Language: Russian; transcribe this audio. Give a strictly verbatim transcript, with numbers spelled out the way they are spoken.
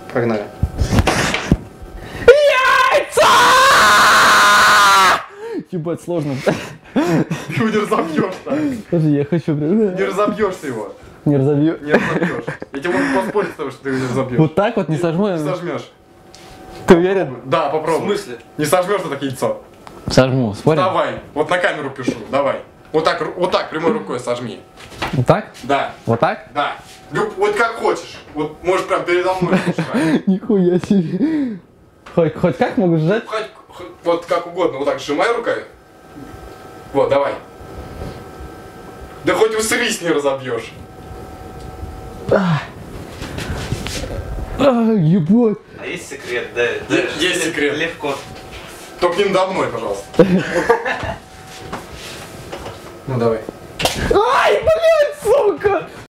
Погнали. Яйца! Ебать, сложно. Ты его не разобьешь так. Подожди, я хочу... Не разобьешь ты его. Не разобью. Не разобьешь. Я тебе могу поспорить с тобой, что ты его не разобьешь. Вот так вот не сожму? Не сожмешь. Ты уверен? Да, попробуй. В смысле? Не сожмешь ты так яйцо. Сожму, спорим? Давай. Вот на камеру пишу. Давай. Вот так, вот так прямой рукой сожми. Вот так? Да. Вот так? Да. Люб- Вот как хочешь. Вот можешь прям передо мной сжать. Нихуя себе. Хоть, хоть как могу сжать? Хоть, хоть вот как угодно. Вот так сжимай рукой. Вот, давай. Да хоть усрись не разобьешь. А, ебать. А есть секрет, да? да Есть- есть секрет. Легко. Только не надо мной, пожалуйста. Ну давай. Ай, блядь, сука!